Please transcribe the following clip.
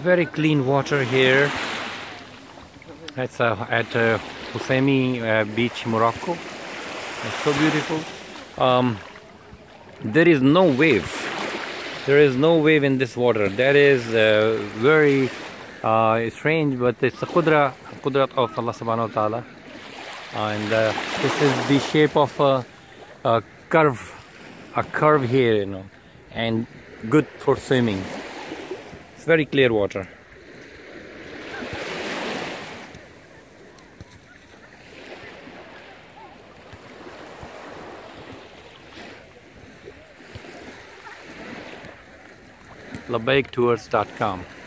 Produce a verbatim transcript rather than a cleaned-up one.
very clean water here. It's uh, at uh, Hoceima uh, beach, Morocco. It's so beautiful. Um, there is no wave. There is no wave in this water. That is uh, very uh, strange, but it's a qudra, qudrat of Allah subhanahu wa ta'ala. And uh, this is the shape of a, a curve, a curve here, you know, and good for swimming. It's very clear water. labaik tours dot com